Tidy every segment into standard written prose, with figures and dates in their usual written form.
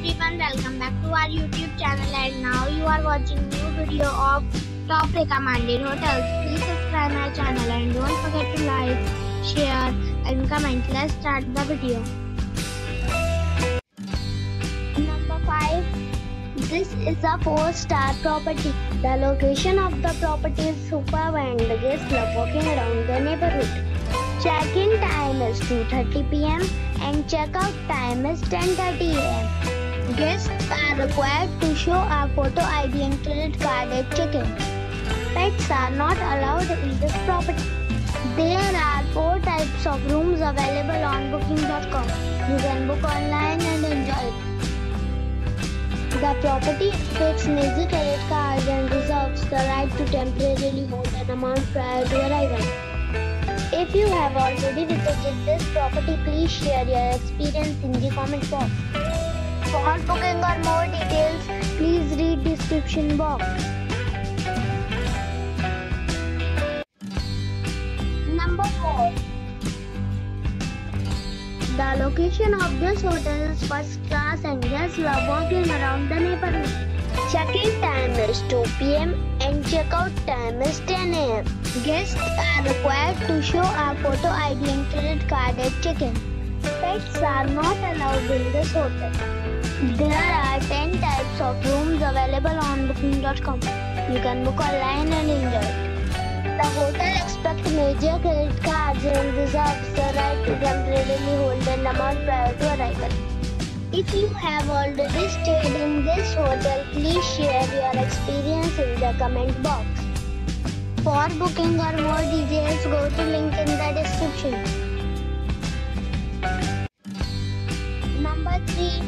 everyone, welcome back to our YouTube channel, and now you are watching new video of top recommended hotels. Please subscribe my channel and don't forget to like, share and comment. Let's start the video. Number 5. This is a 4-star property. The location of the property is superb and the guests love walking around the neighborhood. Check-in time is 2:30 p.m. and check-out time is 10:30 a.m. Guests are required to show a photo ID and credit card at check-in. Pets are not allowed in this property. There are 4 types of rooms available on booking.com. You can book online and enjoy it. The property takes major credit cards and reserves the right to temporarily hold an amount prior to arrival. If you have already visited this property, please share your experience in the comment box. For booking or more details, please read description box. Number 4. The location of this hotel is first class and guests love walking around the neighborhood. Check-in time is 2 p.m. and check-out time is 10 a.m. Guests are required to show a photo ID and credit card at check-in. Pets are not allowed in this hotel. There are 10 types of rooms available on booking.com. You can book online and enjoy it. The hotel expects major credit cards and reserves the right to temporarily hold an amount prior to arrival. If you have already stayed in this hotel, please share your experience in the comment box. For booking or more details, go to link in the description. Number 3.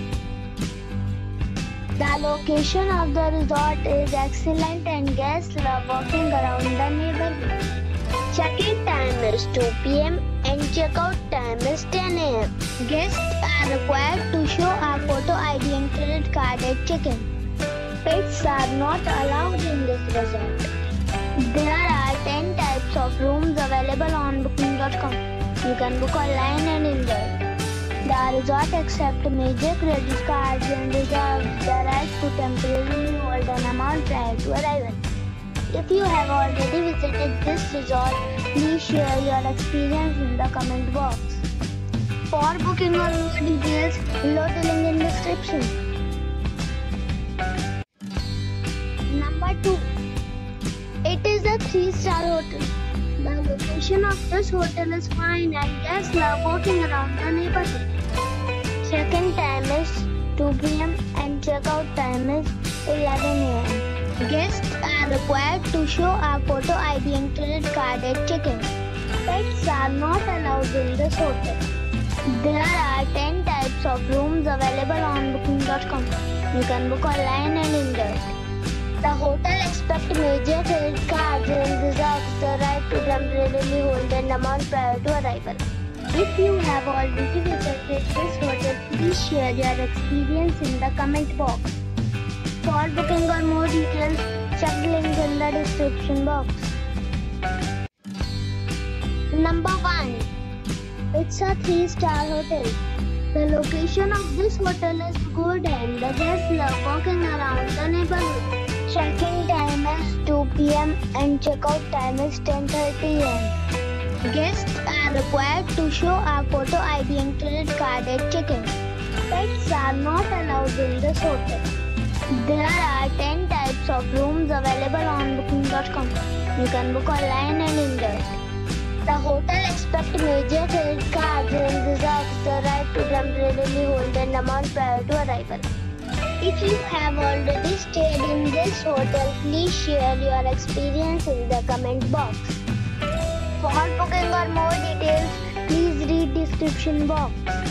The location of the resort is excellent and guests love walking around the neighborhood. Check-in time is 2 p.m. and check-out time is 10 a.m. Guests are required to show a photo ID and credit card at check-in. Pets are not allowed in this resort. There are 10 types of rooms available on booking.com. You can book online and enjoy it. The resort accepts major credit cards and reserves the right to temporarily hold an amount prior to arrival. If you have already visited this resort, please share your experience in the comment box. For booking or more details, below the link in description. Number 2. It is a 3-star hotel. The location of this hotel is fine and guests love walking around the neighborhood. Check-in time is 2 p.m. and check-out time is 11 a.m. Guests are required to show a photo ID and credit card at check-in. Pets are not allowed in this hotel. There are 10 types of rooms available on booking.com. You can book online and enjoy it. The hotel expects major credit cards and reserves the right to temporarily hold an amount prior to arrival. If you have already visited this hotel, please share your experience in the comment box. For booking or more details, check the link in the description box. Number 1. It's a 3-star hotel. The location of this hotel is good and the guests love walking around the neighborhood. Check-in time is 2 p.m. and check-out time is 10:30 a.m. Guests are required to show a photo ID and credit card at check-in. Pets are not allowed in this hotel. There are 10 types of rooms available on booking.com. You can book online and enjoy it. The hotel expects major credit cards and reserves the right to temporarily hold an amount prior to arrival. If you have already stayed in this hotel, please share your experience in the comment box. For booking or more details, please read description box.